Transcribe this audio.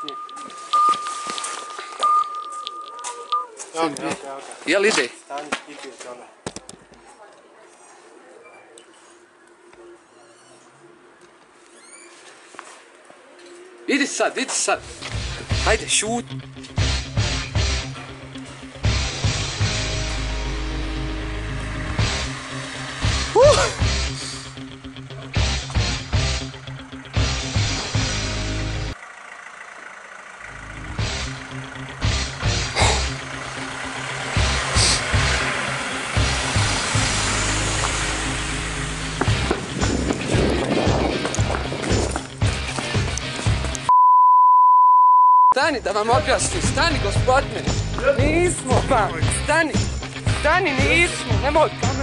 kasnije. Jel ide? Stani, ide dole. Idi sad. Hajde, šut. Stani da vam objasnim, stani gospodine. Nismo pa, stani, nismo, nemoj.